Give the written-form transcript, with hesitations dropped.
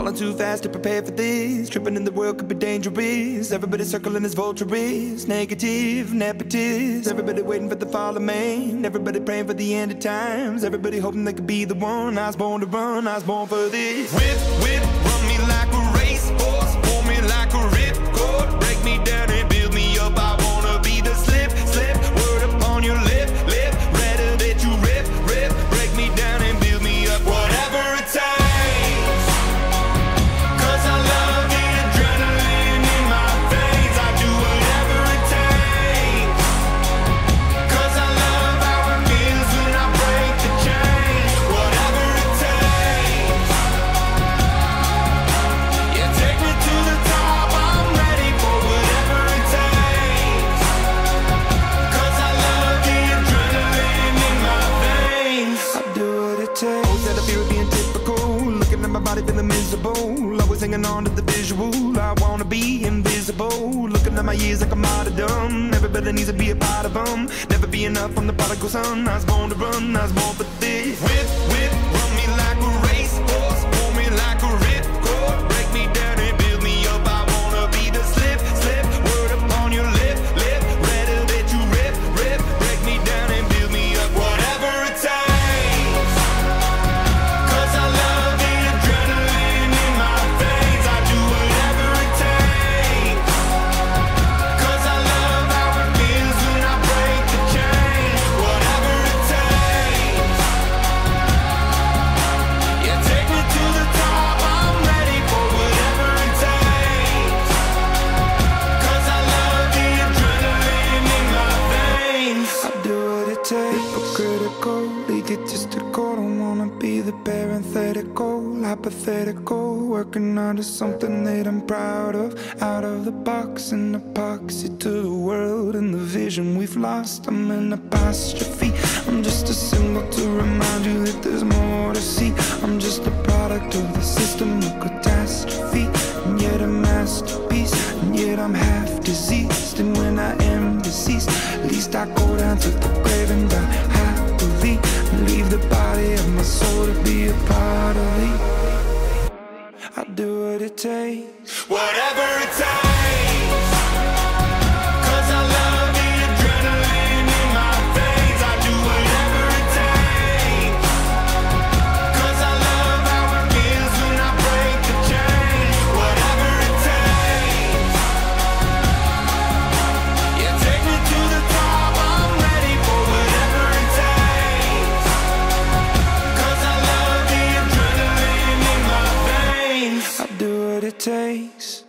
Falling too fast to prepare for this. Tripping in the world could be dangerous. Everybody circling as vultures. Negative, nepotist. Everybody waiting for the fall of man. Everybody praying for the end of times. Everybody hoping they could be the one. I was born to run, I was born for this. Whip, whip, run me like a racehorse. Pull me like a ripcord. Break me down and build me up. I wanna be the slip, slip. Word upon your lip, lip. Rather that you rip, rip. Break me down and build me up. Whatever it takes. Instead of fear of being typical, looking at my body feeling miserable, always hanging on to the visual. I wanna be invisible, looking at my years like a martyrdom. Everybody needs to be a part of them. Never be enough from the prodigal son. I was born to run, I was born for this. Whip, whip, run me like a racehorse. Pull me like a ripcord. Break me down and build me up. I wanna be the slip, slip. Word upon your lip, lip. Rather that you rip, rip. Break me down and build me up. Whatever it takes. Hypocritical, egotistical, don't wanna be the parenthetical, hypothetical, working under something that I'm proud of. Out of the box, an epoxy to the world and the vision we've lost. I'm an apostrophe, I'm just a symbol to remind you that there's more to see. I'm just a product of the system of catastrophe, and yet a masterpiece, and yet I'm half diseased. And when I am deceased, at least I go down to the grave and die happily, and leave the body of my soul to be a part of me. I'll do what it takes, whatever it takes. 'Cause I love the adrenaline in my veins. I do whatever it takes. 'Cause I love how it feels when I break the chain. Whatever it takes. Yeah, take me to the top. I'm ready for whatever it takes. 'Cause I love the adrenaline in my veins. I'll do what it takes.